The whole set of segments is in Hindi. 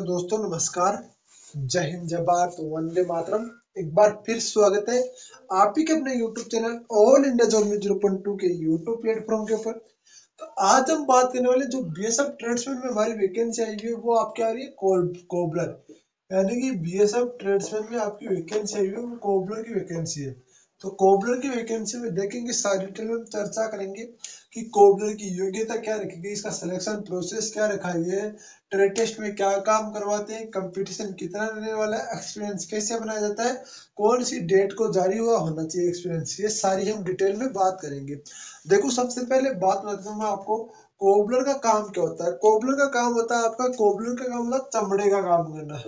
दोस्तों नमस्कार। जय हिंद, जय भारत, वंदे मातरम। एक बार फिर स्वागत है आप ही के अपने YouTube channel all India job news 0.2 के यूट्यूब प्लेटफॉर्म के ऊपर। तो आज हम बात करने वाले जो बीएसएफ ट्रेड्समैन में हमारी वैकेंसी आई हुई है वो आपकी आ रही है कोबलर, यानी कि बीएसएफ ट्रेड्समैन में आपकी वैकेंसी आई हुई है वो कोबलर की वैकेंसी है। तो कोबलर की वैकेंसी में देखेंगे, सारी डिटेल में चर्चा करेंगे कि कोबलर की योग्यता क्या रखी गई, इसका सिलेक्शन प्रोसेस क्या रखा गया है, ट्रेड टेस्ट में क्या काम करवाते हैं, कंपटीशन कितना रहने वाला है, एक्सपीरियंस कैसे बनाया जाता है, कौन सी डेट को जारी हुआ होना चाहिए एक्सपीरियंस, ये सारी हम डिटेल में बात करेंगे। देखो, सबसे पहले बात बताता हूँ मैं आपको कोबलर का काम क्या होता है। कोबलर का काम होता है आपका, कोबलर का काम होता है चमड़े का काम करना।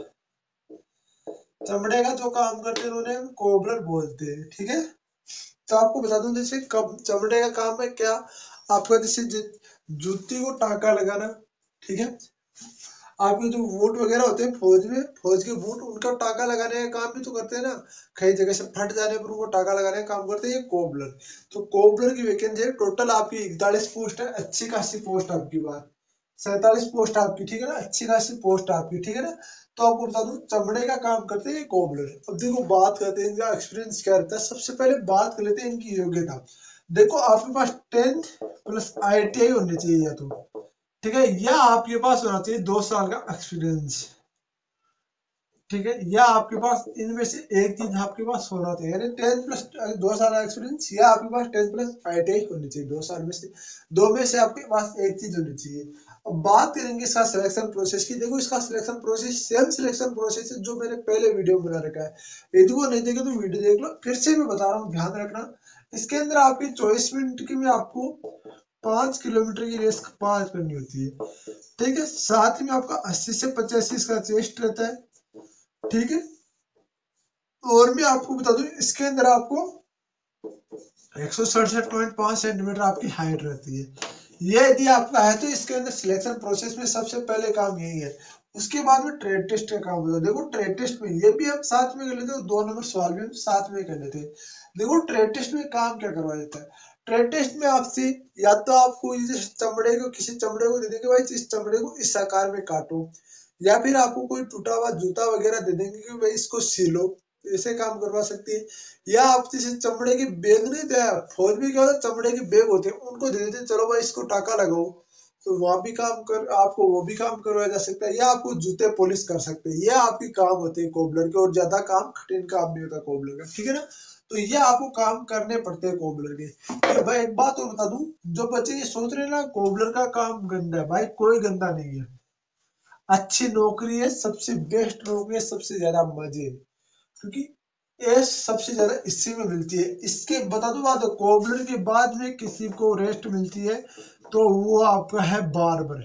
चमड़े का जो काम करते हैं उन्हें हम कोबलर बोलते हैं, ठीक है। तो आपको बता दूं, जैसे कब चमड़े का काम है क्या, आपका जैसे जूती को टाका लगाना, ठीक है। आपके जो बूट वगैरह होते हैं फौज में, फौज के बूट, उनका टाका लगाने का काम भी तो करते हैं ना। कई जगह से फट जाने पर उनको टाका लगाने का काम करते हैं ये कोबलर। तो कोबलर की वैकेंसी है, टोटल आपकी 41 पोस्ट है, अच्छी खासी पोस्ट आपकी बात, 47 पोस्ट आपकी, ठीक है ना, अच्छी खासी पोस्ट आपकी, ठीक है ना। तो आपको बता दूं चमड़े का काम करते हैं ये कोबलर। अब देखो, बात करते हैं इनका एक्सपीरियंस क्या रहता है। सबसे पहले बात कर लेते हैं इनकी योग्यता। देखो, आपके पास 10th प्लस ITI होनी चाहिए, या तो ठीक है, या आपके पास होना चाहिए 2 साल का एक्सपीरियंस, ठीक है, या आपके पास इनमें से एक चीज आपके पास होना चाहिए, यानी 10 प्लस 2 साल का एक्सपीरियंस, या आपके पास 10 प्लस ITI होनी चाहिए। 2 साल में से दो में से आपके पास एक चीज होनी चाहिए। अब बात करेंगे इसका सिलेक्शन प्रोसेस की। देखो, इसका selection process same selection process है जो मैंने पहले वीडियो में बना रखा है। यदि वो नहीं देखे तो वीडियो देख लो, फिर से मैं बता रहा हूँ, ध्यान रखना। इसके अंदर आपकी 24 मिनट की में आपको 5 किलोमीटर की रेस पार करनी होती है, ठीक है। साथ में आपका 80 से 85 का चेस्ट रहता है, ठीक है। और मैं आपको बता दूं, इसके अंदर आपको 167.5 सेंटीमीटर आपकी हाइट रहती है। ये यदि आपका है तो इसके अंदर सिलेक्शन प्रोसेस में सबसे पहले काम यही है। उसके बाद में ट्रेड टेस्ट का काम होता है। देखो, ट्रेड टेस्ट में ये भी हम साथ में कर लेते हैं, 2 नंबर सवाल भी हम साथ में कर लेते हैं। देखो, ट्रेड टेस्ट में काम क्या करवाया जाता है। ट्रेड टेस्ट में आपसे या तो आपको इस चमड़े को, किसी चमड़े को दे देंगे, भाई इस चमड़े को इस आकार में काटो, या फिर आपको कोई टूटा हुआ जूता वगैरह दे देंगे कि भाई इसको सिलो, ऐसे काम करवा सकती है। या आप जैसे चमड़े के बैग नहीं दे, फौज में क्या होता है, चमड़े के बैग होते हैं, उनको दे देते हैं, चलो भाई इसको टाका लगाओ, तो वहां भी काम कर, आपको वो भी काम करवाया जा सकता है। या आपको जूते पॉलिश कर सकते हैं, ये आपके काम होते हैं कोबलर के, और ज्यादा काम कठिन काम नहीं होता कोबलर का, ठीक है ना। तो ये आपको काम करने पड़ते हैं कोबलर के। तो भाई एक बात और बता दूं, जो बच्चे ये सोच रहे हैं ना कोबलर का काम गंदा है, भाई कोई गंदा नहीं है, अच्छी नौकरी है, सबसे बेस्ट नौकरी है, सबसे ज्यादा मजे, क्योंकि ये सबसे ज्यादा इसी में मिलती है। इसके बता दो बात, कोबलर के बाद में किसी को रेस्ट मिलती है तो वो आपका है बार्बर।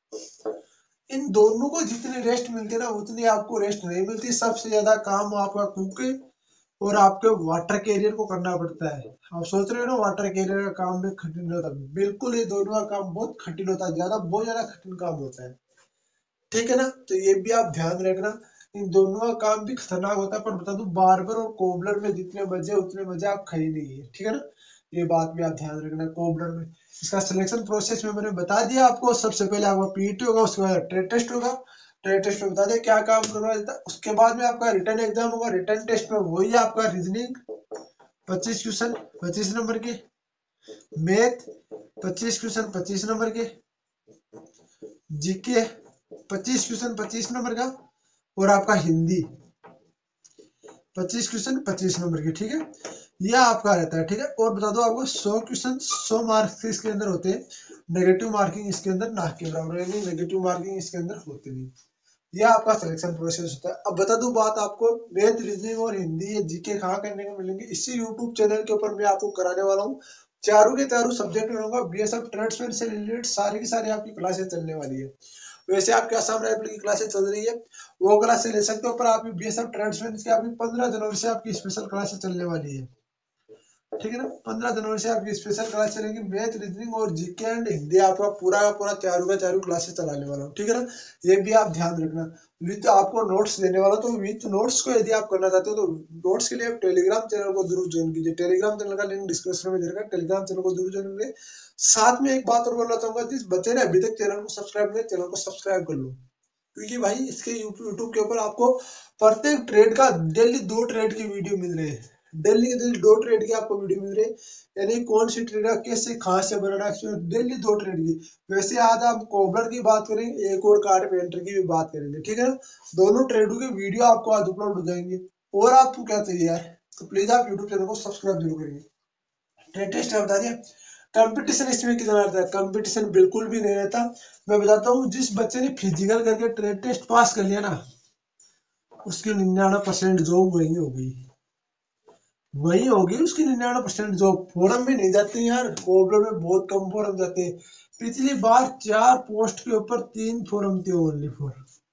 इन दोनों को जितनी रेस्ट मिलती है ना, उतनी आपको रेस्ट नहीं मिलती। सबसे ज्यादा काम आपका कुकिंग और आपके वाटर कैरियर को करना पड़ता है। आप सोच रहे हो ना वाटर कैरियर का काम भी कठिन होता है, बिल्कुल ये दोनों का काम बहुत कठिन होता है, ज्यादा बहुत ज्यादा कठिन काम होता है, ठीक है ना। तो ये भी आप ध्यान रखना, इन दोनों का काम भी खतरनाक होता है। पर बता दूं, बार्बर और कोबलर में जितने मजे उतने मजे आप खरीद नहीं है, ठीक है ना। ये बात भी आप ध्यान रखना। कोबलर में इसका सिलेक्शन प्रोसेस में मैंने बता दिया आपको। सबसे पहले आपका PET होगा, उसके बाद ट्रेड टेस्ट होगा। ट्रेड टेस्ट में बता दिया क्या काम करना जाता है। उसके बाद में आपका रिटर्न एग्जाम होगा। रिटर्न टेस्ट में वही आपका रीजनिंग 25 क्वेश्चन 25 नंबर के, मैथ 25 क्वेश्चन 25 नंबर के, GK 25 क्वेश्चन 25 नंबर का, और आपका हिंदी 25 क्वेश्चन 25 नंबर के, ठीक है। यह आपका रहता है, ठीक है। और बता दो आपको 100 क्वेश्चन 100 मार्क्स इसके अंदर होते हैं। नेगेटिव मार्किंग इसके अंदर ना के बराबर है, नेगेटिव मार्किंग इसके अंदर होती नहीं। यह आपका सिलेक्शन प्रोसेस होता है। अब बता दूं बात आपको, मैथ, रीजनिंग और हिंदी ये GK कहाँ करने को मिलेंगे, इसी यूट्यूब चैनल के ऊपर मैं आपको कराने वाला हूँ। चारों के चारों सब्जेक्ट रहूंगा, BSF ट्रेड्समैन से रिलेटेड सारी की सारी आपकी क्लासेस चलने वाली है। वैसे आपके आसाम राइफल की क्लासेस चल रही है, वो क्लासेस ले सकते हो, पर आपकी BSF ट्रेड्समैन की आपकी 15 जनवरी से आपकी स्पेशल क्लासेस चलने वाली है, ठीक है ना। 15 जनवरी से आपकी स्पेशल क्लास चलेंगी। मैथ, रीजनिंग और GK एंड हिंदी आपका पूरा का पूरा चारों का चारों क्लासेस चलाने वाला हूँ, ठीक है ना। ये भी आप ध्यान रखना। विथ आपको नोट्स देने वाला, तो विथ नोट्स को यदि आप करना चाहते हो तो नोट्स के लिए आप टेलीग्राम चैनल को जरूर ज्वाइन कीजिए। टेलीग्राम चैनल का लिंक डिस्क्रिप्शन में दे रखा है, टेलीग्राम चैनल को जरूर ज्वाइन करिए। साथ में एक बात और बोलना चाहूंगा, जिस बच्चे ने अभी तक चैनल को सब्सक्राइब नहीं, चैनल को सब्सक्राइब कर लो, क्योंकि भाई इसके यूट्यूब के ऊपर आपको प्रत्येक ट्रेड का डेली 2 ट्रेड की वीडियो मिल रही है। डेली के डेली 2 ट्रेड की आपको वीडियो मिल रही है, यानी कौन सी ट्रेड का कैसे कहाँ से बनाना है, डेली 2 ट्रेड की। वैसे आज आप कोबलर की बात करेंगे, एक और कार्ड पेंटर की भी बात करेंगे, ठीक है। दोनों ट्रेडों की वीडियो आपको आज अपलोड हो जाएंगे। और आपको क्या चाहिए यार, तो प्लीज आप यूट्यूब चैनल को सब्सक्राइब जरूर करिए। ट्रेड टेस्ट है बता दिया। कंपटीशन इसमें कितना रहता है, कंपटीशन बिल्कुल भी नहीं रहता। मैं बताता हूँ, जिस बच्चे ने फिजिकल करके ट्रेड टेस्ट पास कर लिया ना, उसकी 99% जॉब वही होगी, वही होगी उसकी 99% जॉब। फोरम में नहीं जाते यार, कोबलर में बहुत कम फोरम जाते हैं। पिछली बार 4 पोस्ट के ऊपर 3 फोरम थे, ओनली फॉर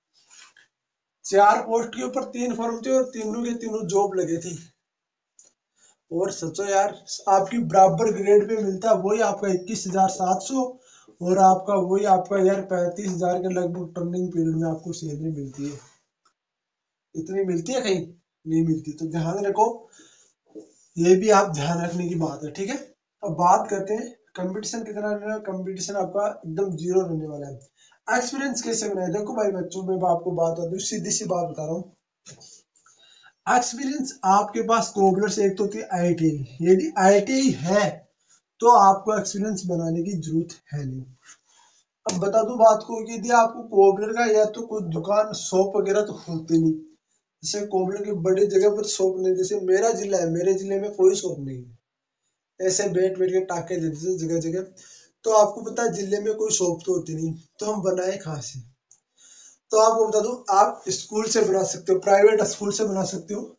4 पोस्ट के ऊपर 3 फोरम थे, और तीनों के तीनों जॉब लगे थे। और सोचो यार, आपकी बराबर ग्रेड पे मिलता है वही आपका 21,700, और आपका वही आपका यार 35,000 के लगभग टर्निंग पीरियड में आपको सैलरी मिलती है। इतनी मिलती है कहीं नहीं मिलती, तो ध्यान रखो, ये भी आप ध्यान रखने की बात है, ठीक है। अब बात करते हैं कंपटीशन कितना रहने वाला है। कंपटीशन आपका एकदम जीरो रहने वाला है। एक्सपीरियंस कैसे बनाए, देखो भाई बच्चों, मैं आपको बात बता दूं, सीधी सी बात बता रहा हूँ। एक्सपीरियंस आपके पास कोबलर से एक तो होती है IITI, यदि IITI है तो आपको एक्सपीरियंस बनाने की जरूरत है नहीं। अब बता दूं बात को, यदि आपको कोबलर का या तो कोई दुकान शॉप वगैरह तो होती नहीं, जैसे कोबलर की बड़ी जगह पर शॉप नहीं, जैसे मेरा जिला है, मेरे जिले में कोई शॉप नहीं है, ऐसे बैठ बैठ के टाके देते थे जगह जगह। तो आपको पता है जिले में कोई शॉप तो होती नहीं, तो हम बनाए कहाँ से। तो आपको बता दूं, आप स्कूल से बना सकते हो, प्राइवेट स्कूल से बना सकते हो,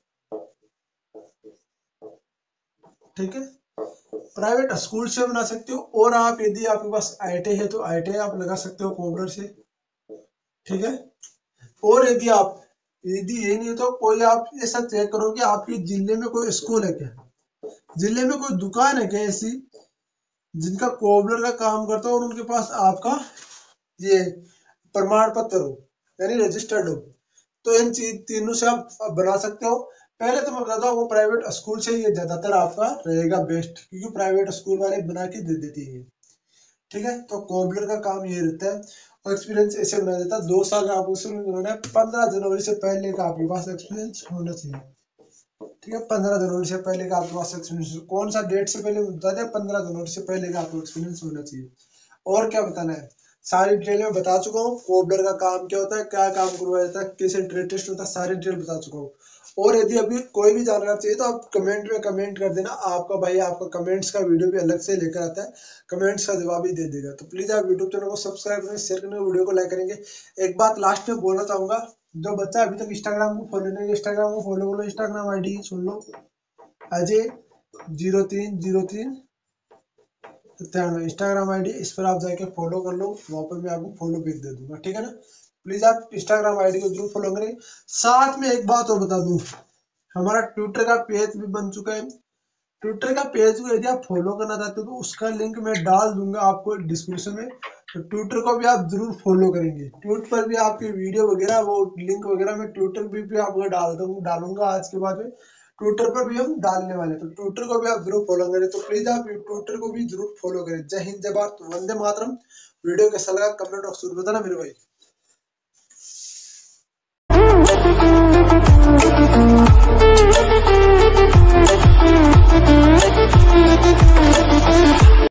ठीक है। प्राइवेट स्कूल से बना सकते हो, और आप यदि आपके पास IITI है तो IITI आप लगा सकते हो कोबलर से, ठीक है। और यदि ये नहीं है तो कोई आप ऐसा चेक करो कि आपके जिले में कोई स्कूल है क्या, जिले में कोई दुकान है क्या ऐसी जिनका कोबलर का काम करता हो, और उनके पास आपका ये प्रमाण पत्र हो, यानी रजिस्टर्ड हो। तो इन चीज तीनों से आप बना सकते हो। पहले तो मैं बताता हूँ, वो प्राइवेट स्कूल से ये ज्यादातर आपका रहेगा बेस्ट, क्योंकि प्राइवेट स्कूल वाले बना के दे देते हैं, ठीक है। तो कोबलर का काम ये रहता है, और एक्सपीरियंस ऐसे बना देता है। 2 साल का आपको शुरू में बनाना है, 15 जनवरी से पहले का आपके पास एक्सपीरियंस होना चाहिए, ठीक है। 15 जनवरी से पहले का आपके पास एक्सपीरियंस, कौन सा डेट से पहले बता दें, 15 जनवरी से पहले का आपको एक्सपीरियंस होना चाहिए। और क्या बताना है, सारी डिटेल में बता चुका हूँ, कोबलर का काम क्या होता है, क्या काम करवाया जाता है, कैसे ट्रेड टेस्ट होता है, सारी डिटेल बता चुका हूँ। और यदि अभी कोई भी जानकारी चाहिए तो आप कमेंट में कमेंट कर देना, आपका भाई आपका कमेंट्स का वीडियो भी अलग से लेकर आता है, कमेंट्स का जवाब ही दे देगा। तो प्लीज आप यूट्यूब चैनल को सब्सक्राइब करें, शेयर करें, वीडियो को लाइक करेंगे। एक बात लास्ट में बोलना चाहूंगा, जो बच्चा अभी तक इंस्टाग्राम को फॉलो नहीं, इंस्टाग्राम को फॉलो करो। इंस्टाग्राम ID सुन लो, अजय 0303 इंस्टाग्राम ID, इस पर आप जाके फॉलो कर लो, वहां पर मैं आपको फॉलो बैक दे दूंगा, ठीक है ना। प्लीज आप इंस्टाग्राम ID को जरूर फॉलो करें। साथ में एक बात और बता दूं, हमारा ट्विटर का पेज भी बन चुका है। ट्विटर का पेज को यदि आप फॉलो करना चाहते हो तो उसका लिंक मैं डाल दूंगा आपको डिस्क्रिप्शन में, तो ट्विटर को भी आप जरूर फॉलो करेंगे। ट्वीट पर भी आपकी वीडियो वगैरह, वो लिंक वगैरह मैं ट्विटर भी आपको डालूंगा आज के बाद में, ट्विटर पर भी हम डालने वाले हैं, तो ट्विटर को भी आप जरूर फॉलो करें। तो प्लीज आप ट्विटर को भी जरूर फॉलो करें। जय हिंद, जय भारत, वंदे मातरम। वीडियो कैसा लगा कमेंट बॉक्स में बताना मेरे भाई।